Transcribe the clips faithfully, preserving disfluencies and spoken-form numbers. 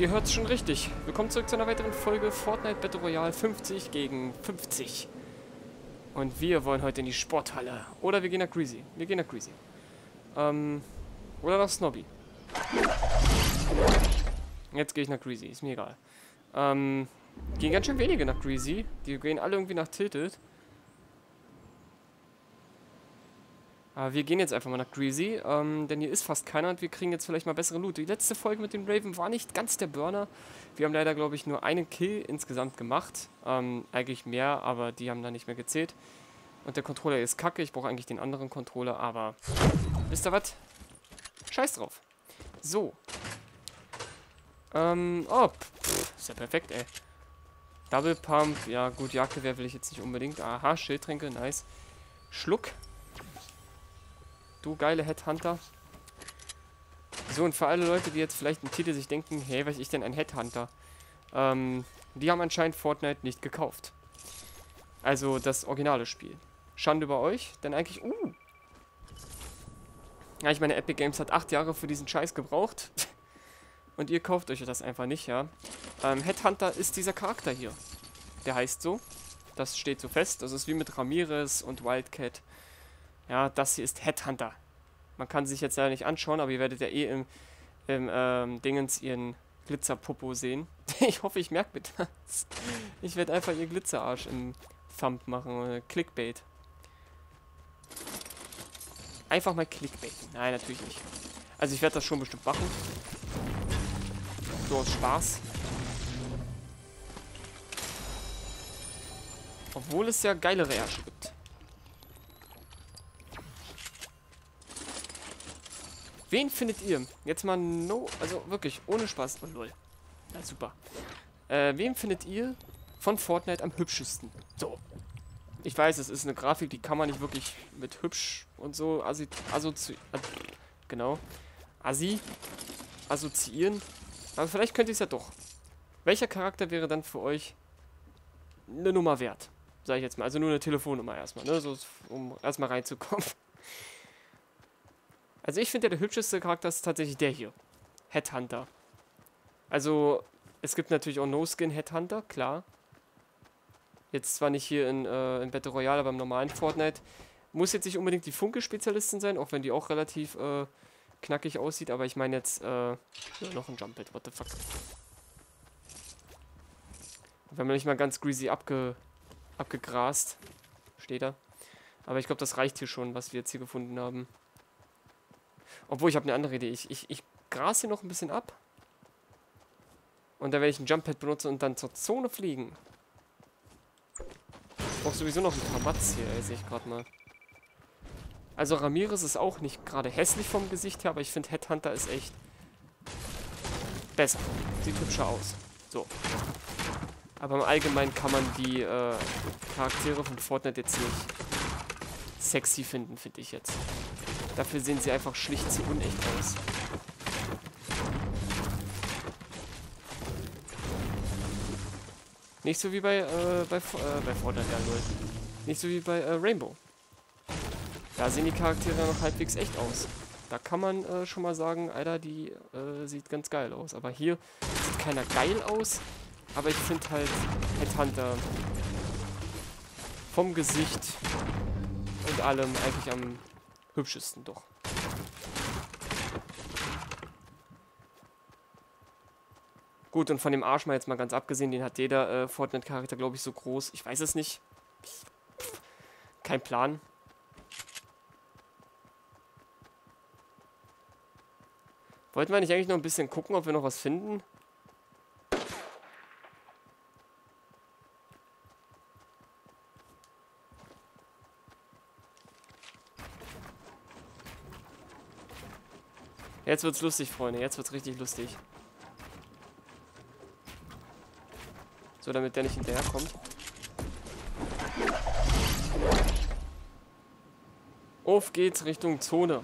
ihr hört's schon richtig. Willkommen zurück zu einer weiteren Folge Fortnite Battle Royale fünfzig gegen fünfzig. Und wir wollen heute in die Sporthalle. Oder wir gehen nach Greasy. Wir gehen nach Greasy. Ähm, oder nach Snobby. Jetzt gehe ich nach Greasy, ist mir egal. Ähm, gehen ganz schön wenige nach Greasy. Die gehen alle irgendwie nach Tilted. Aber wir gehen jetzt einfach mal nach Greasy, ähm, denn hier ist fast keiner und wir kriegen jetzt vielleicht mal bessere Loot. Die letzte Folge mit dem Raven war nicht ganz der Burner. Wir haben leider, glaube ich, nur einen Kill insgesamt gemacht. Ähm, eigentlich mehr, aber die haben da nicht mehr gezählt. Und der Controller ist kacke. Ich brauche eigentlich den anderen Controller, aber wisst ihr was? Scheiß drauf. So. Ähm, oh, pff, ist ja perfekt, ey. Double Pump, ja gut, Jagdgewehr will ich jetzt nicht unbedingt. Aha, Schildtränke, nice. Schluck. Du geile Headhunter. So, und für alle Leute, die jetzt vielleicht im Titel sich denken, hey, was ist denn ein Headhunter? Ähm, die haben anscheinend Fortnite nicht gekauft. Also das originale Spiel. Schande über euch, denn eigentlich, uh. Ja, ich meine, Epic Games hat acht Jahre für diesen Scheiß gebraucht. Und ihr kauft euch das einfach nicht, ja. Ähm, Headhunter ist dieser Charakter hier. Der heißt so. Das steht so fest. Das ist wie mit Ramirez und Wildcat. Ja, das hier ist Headhunter. Man kann sich jetzt leider nicht anschauen, aber ihr werdet ja eh im, im ähm, Dingens ihren Glitzerpopo sehen. Ich hoffe, ich merke mir das. Ich werde einfach ihr Glitzerarsch im Thumb machen. Oder Clickbait. Einfach mal Clickbait. Nein, natürlich nicht. Also ich werde das schon bestimmt machen. So aus Spaß. Obwohl es ja geilere Ärsche gibt. Wen findet ihr? Jetzt mal no, also wirklich, ohne Spaß. Oh lol. Na super. Äh, wen findet ihr von Fortnite am hübschesten? So. Ich weiß, es ist eine Grafik, die kann man nicht wirklich mit hübsch und so assi, assozi, äh, genau. Assi, assoziieren. Aber vielleicht könnt ihr es ja doch. Welcher Charakter wäre dann für euch eine Nummer wert? Sag ich jetzt mal. Also nur eine Telefonnummer erstmal, ne? So, um erstmal reinzukommen. Also ich finde, der hübscheste Charakter ist tatsächlich der hier. Headhunter. Also, es gibt natürlich auch No-Skin-Headhunter, klar. Jetzt zwar nicht hier in, äh, in Battle Royale, aber im normalen Fortnite. Muss jetzt nicht unbedingt die Funke-Spezialistin sein, auch wenn die auch relativ äh, knackig aussieht. Aber ich meine jetzt, äh, ja, noch ein Jump-Pad, what the fuck. Wir haben nicht mal ganz greasy abge, abgegrast. Steht da. Aber ich glaube, das reicht hier schon, was wir jetzt hier gefunden haben. Obwohl, ich habe eine andere Idee. Ich, ich, ich gras hier noch ein bisschen ab. Und da werde ich ein Jump-Pad benutzen und dann zur Zone fliegen. Ich brauche sowieso noch ein paar Mats hier, ey, sehe ich gerade mal. Also Ramirez ist auch nicht gerade hässlich vom Gesicht her, aber ich finde Headhunter ist echt besser. Sieht hübscher aus. So. Aber im Allgemeinen kann man die äh, Charaktere von Fortnite jetzt nicht sexy finden, finde ich jetzt. Dafür sehen sie einfach schlicht zu unecht aus. Nicht so wie bei, äh, bei, äh, bei Fortnite, ja, null. Nicht so wie bei äh, Rainbow. Da sehen die Charaktere noch halbwegs echt aus. Da kann man äh, schon mal sagen, Alter, die äh, sieht ganz geil aus. Aber hier sieht keiner geil aus. Aber ich finde halt Headhunter vom Gesicht und allem eigentlich am hübschesten doch. Gut, und von dem Arsch mal jetzt mal ganz abgesehen, den hat jeder äh, Fortnite-Charakter, glaube ich, so groß. Ich weiß es nicht. Pff, kein Plan. Wollten wir nicht eigentlich noch ein bisschen gucken, ob wir noch was finden? Jetzt wird's lustig, Freunde. Jetzt wird's richtig lustig. So, damit der nicht hinterherkommt. Auf geht's Richtung Zone.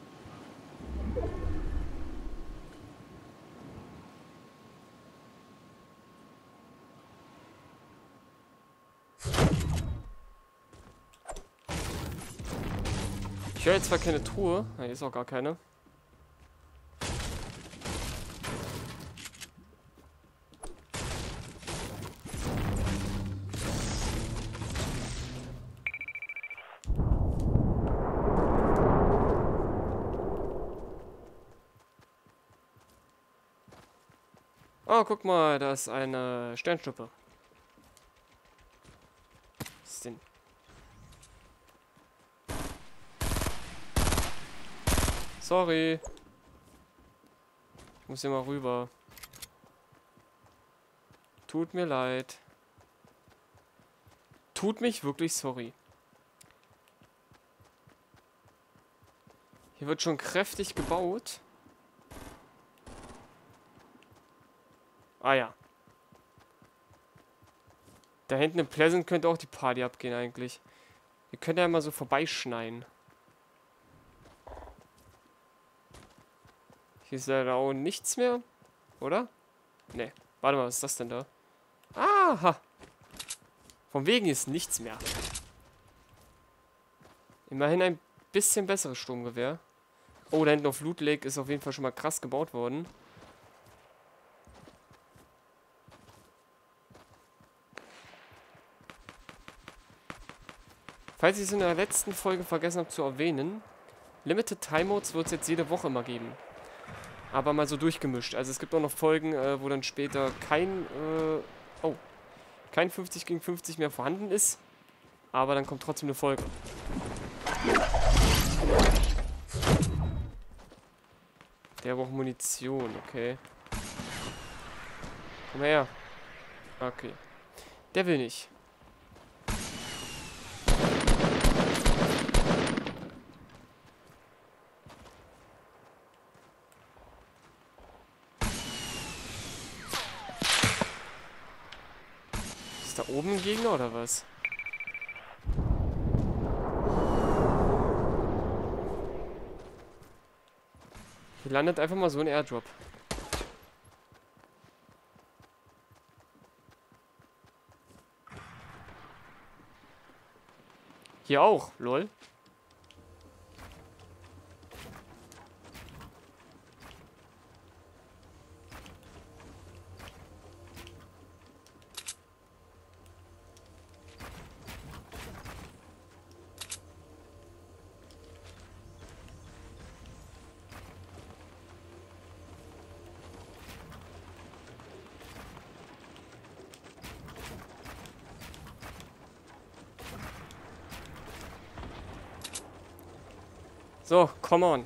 Ich höre jetzt zwar keine Truhe. Hier ist auch gar keine. Oh, guck mal, da ist eine Sternschnuppe. Was ist denn? Sorry. Ich muss hier mal rüber. Tut mir leid. Tut mich wirklich sorry. Hier wird schon kräftig gebaut. Ah ja. Da hinten in Pleasant könnte auch die Party abgehen eigentlich. Wir können ja mal so vorbeischneien. Hier ist leider auch nichts mehr. Oder? Ne. Warte mal, was ist das denn da? Aha. Von wegen ist nichts mehr. Immerhin ein bisschen besseres Sturmgewehr. Oh, da hinten auf Loot Lake ist auf jeden Fall schon mal krass gebaut worden. Falls ich es in der letzten Folge vergessen habe zu erwähnen, Limited Time Modes wird es jetzt jede Woche immer geben. Aber mal so durchgemischt. Also es gibt auch noch Folgen, äh, wo dann später kein, äh, oh, kein fünfzig gegen fünfzig mehr vorhanden ist. Aber dann kommt trotzdem eine Folge. Der braucht Munition, okay. Komm her. Okay. Der will nicht. Ist da oben ein Gegner oder was? Hier landet einfach mal so ein Airdrop. Hier auch, lol. So, come on.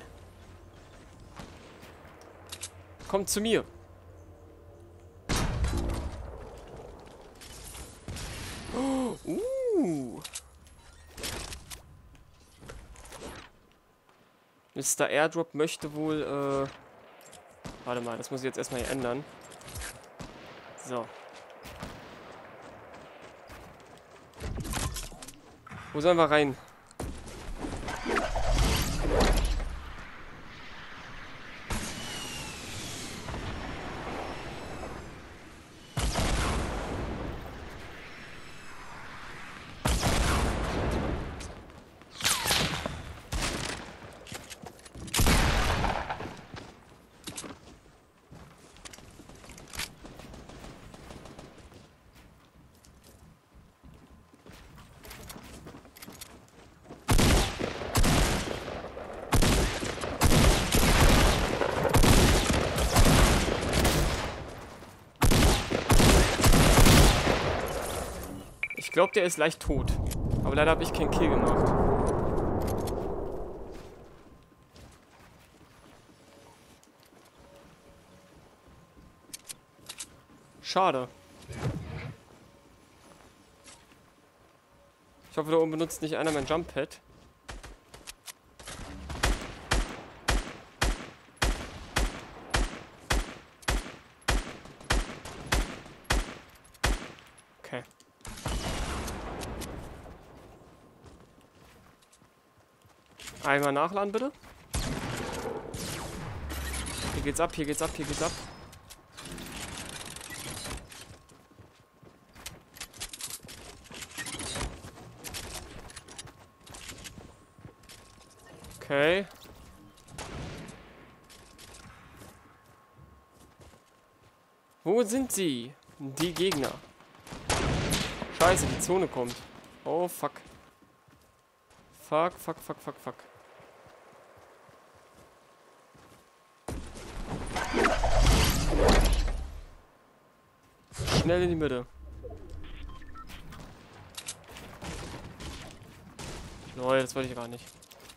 Kommt zu mir. Oh, uh. Mister Airdrop möchte wohl, äh... Warte mal, das muss ich jetzt erstmal hier ändern. So. Wo sollen wir rein? Ich glaube, der ist leicht tot. Aber leider habe ich keinen Kill gemacht. Schade. Ich hoffe, da oben benutzt nicht einer mein Jump Pad. Okay. Einmal nachladen, bitte. Hier geht's ab, hier geht's ab, hier geht's ab. Okay. Wo sind sie? Die Gegner. Scheiße, die Zone kommt. Oh, fuck. Fuck, fuck, fuck, fuck, fuck. Schnell in die Mitte. Lol, das wollte ich gar nicht.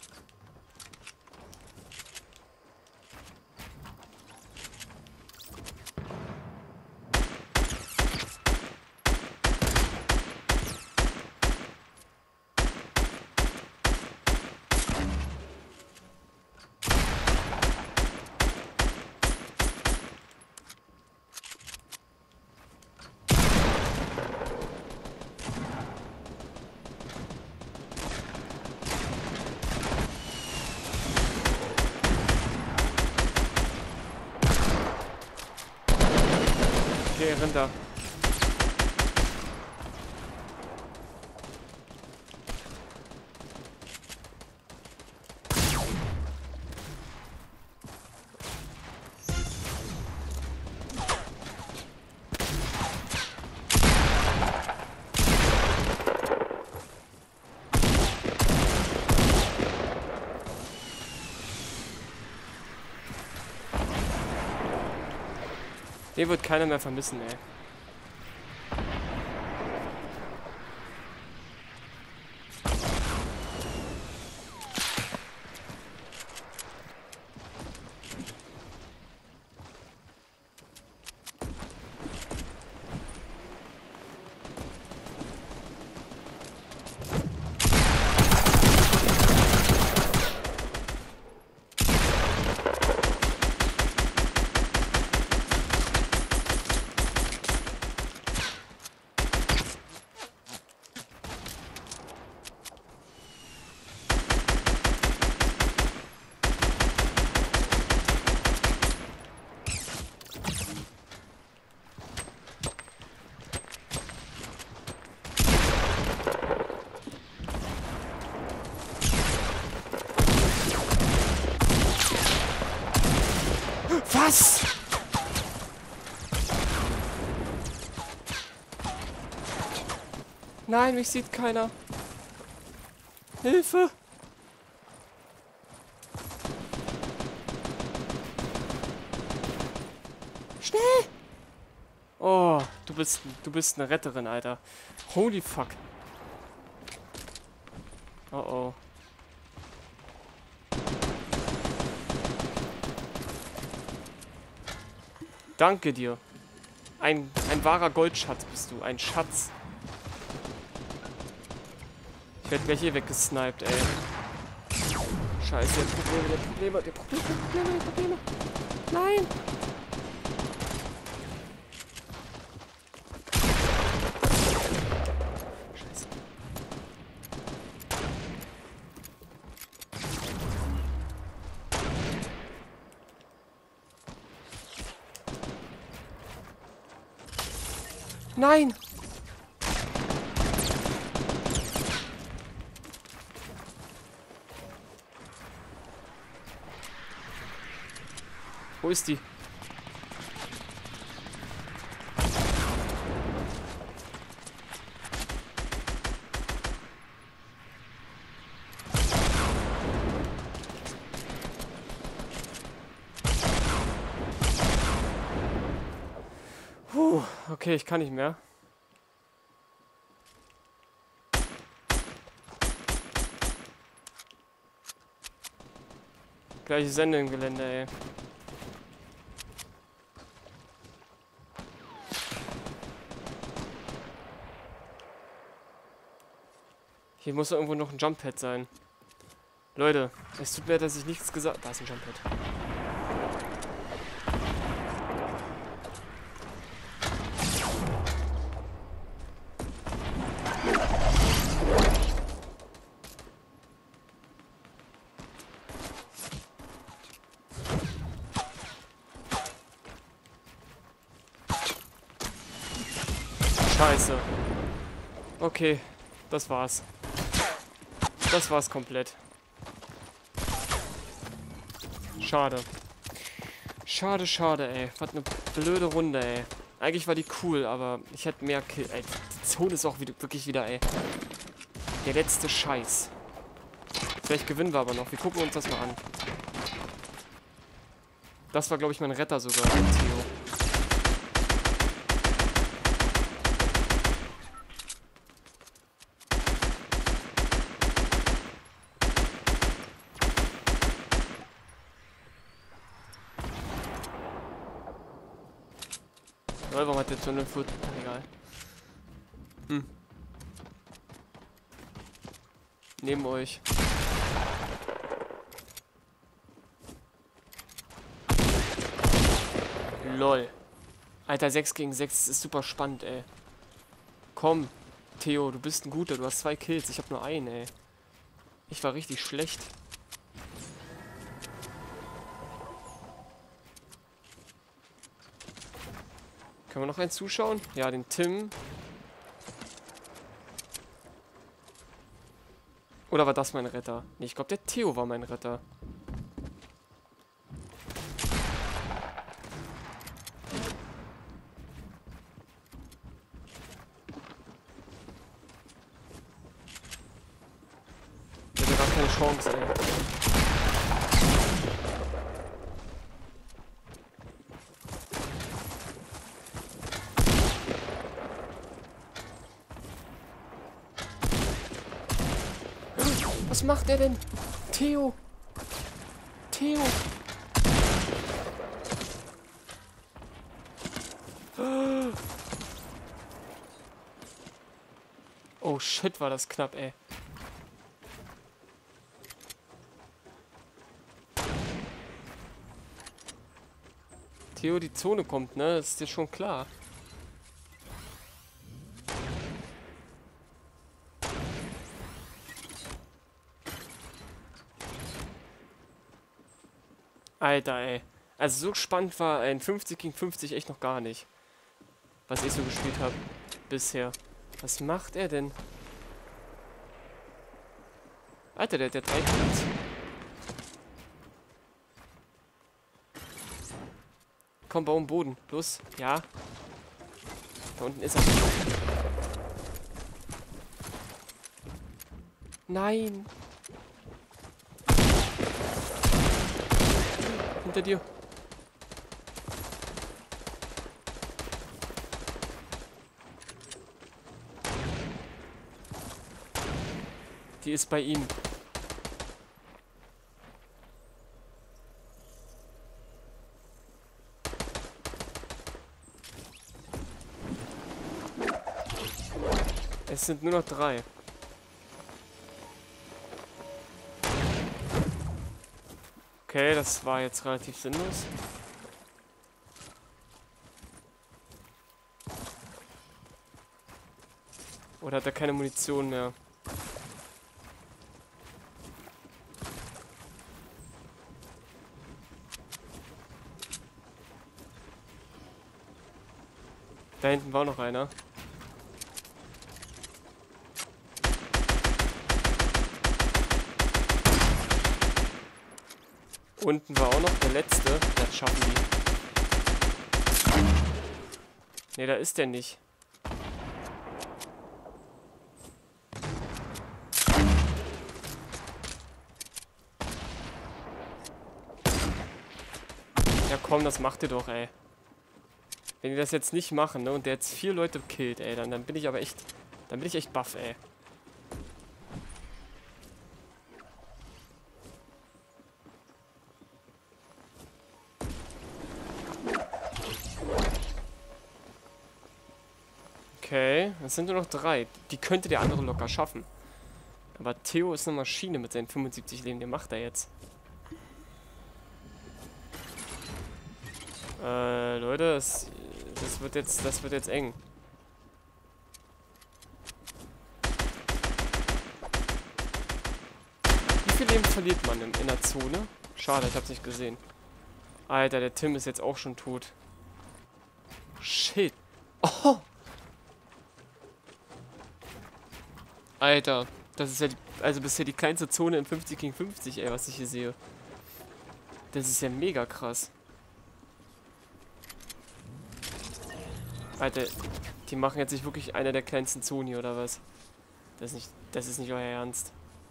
Okay, rennt da. Den wird keiner mehr vermissen, ey. Was? Nein, mich sieht keiner. Hilfe! Schnell! Oh, du bist, du bist eine Retterin, Alter. Holy fuck. Oh oh. Danke dir. Ein, ein wahrer Goldschatz bist du. Ein Schatz. Ich werde gleich hier weggesniped, ey. Scheiße, der Probleme, der Probleme, der Probleme, der Probleme, der Probleme. Nein! Scheiße. Nein! Wo ist die? Puh, okay, ich kann nicht mehr. Gleiches Ende im Gelände, ey. Hier muss irgendwo noch ein Jump-Pad sein. Leute, es tut mir leid, dass ich nichts gesagt habe. Da ist ein Jump-Pad. Scheiße. Okay, das war's. Das war's komplett. Schade. Schade, schade, ey. Was eine blöde Runde, ey. Eigentlich war die cool, aber ich hätte mehr Kill. Ey, die Zone ist auch wieder, wirklich wieder, ey. Der letzte Scheiß. Vielleicht gewinnen wir aber noch. Wir gucken uns das mal an. Das war, glaube ich, mein Retter sogar, Theo. Lol, warum hat der Tunnel Foot? Egal. Hm. Neben euch. Lol. Alter, sechs gegen sechs ist super spannend, ey. Komm, Theo, du bist ein Guter. Du hast zwei Kills. Ich habe nur einen, ey. Ich war richtig schlecht. Können wir noch einen zuschauen? Ja, den Tim. Oder war das mein Retter? Nee, ich glaube, der Theo war mein Retter. Der hat gar keine Chance, ey. Was macht er denn? Theo! Theo! Oh shit, war das knapp, ey. Theo, die Zone kommt, ne? Das ist dir schon klar. Alter, ey. Also so spannend war ein fünfzig gegen fünfzig echt noch gar nicht. Was ich so gespielt habe. Bisher. Was macht er denn? Alter, der hat ja drei Kills. Komm, Baum, Boden. Los. Ja. Da unten ist er. Nein. Hinter dir. Die ist bei ihm. Es sind nur noch drei. Okay, das war jetzt relativ sinnlos. Oder hat er keine Munition mehr? Da hinten war noch einer. Unten war auch noch der letzte. Das schaffen die. Ne, da ist der nicht. Ja komm, das macht ihr doch, ey. Wenn die das jetzt nicht machen, ne, und der jetzt vier Leute killt, ey, dann, dann bin ich aber echt, dann bin ich echt baff, ey. Okay, es sind nur noch drei. Die könnte der andere locker schaffen. Aber Theo ist eine Maschine mit seinen fünfundsiebzig Leben. Den macht er jetzt. Äh, Leute, das, das wird jetzt, das wird jetzt eng. Wie viel Leben verliert man in, in der Zone? Schade, ich hab's nicht gesehen. Alter, der Tim ist jetzt auch schon tot. Shit. Oh! Alter, das ist ja die, also bisher die kleinste Zone in fünfzig gegen fünfzig, ey, was ich hier sehe. Das ist ja mega krass. Alter, die machen jetzt nicht wirklich einer der kleinsten Zonen hier, oder was? Das ist nicht, das ist nicht euer Ernst.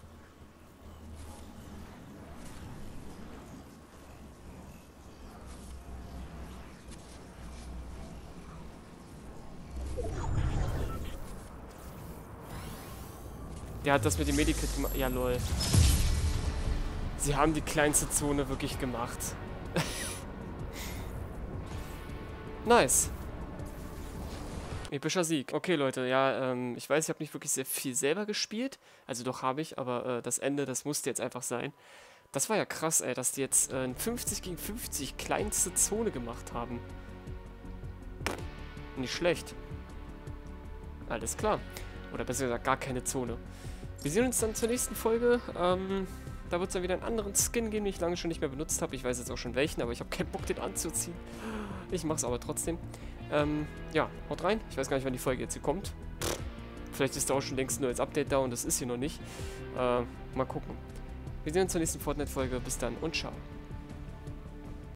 Der hat das mit dem Medikit gemacht. Ja, lol. Sie haben die kleinste Zone wirklich gemacht. Nice. Epischer Sieg. Okay, Leute, ja, ähm, ich weiß, ich habe nicht wirklich sehr viel selber gespielt. Also doch habe ich, aber äh, das Ende, das musste jetzt einfach sein. Das war ja krass, ey, dass die jetzt äh, fünfzig gegen fünfzig kleinste Zone gemacht haben. Nicht schlecht. Alles klar. Oder besser gesagt, gar keine Zone. Wir sehen uns dann zur nächsten Folge. Ähm, da wird es dann wieder einen anderen Skin geben, den ich lange schon nicht mehr benutzt habe. Ich weiß jetzt auch schon welchen, aber ich habe keinen Bock, den anzuziehen. Ich mache es aber trotzdem. Ähm, ja, haut rein. Ich weiß gar nicht, wann die Folge jetzt hier kommt. Vielleicht ist da auch schon längst nur als Update da und das ist hier noch nicht. Äh, mal gucken. Wir sehen uns zur nächsten Fortnite-Folge. Bis dann und ciao.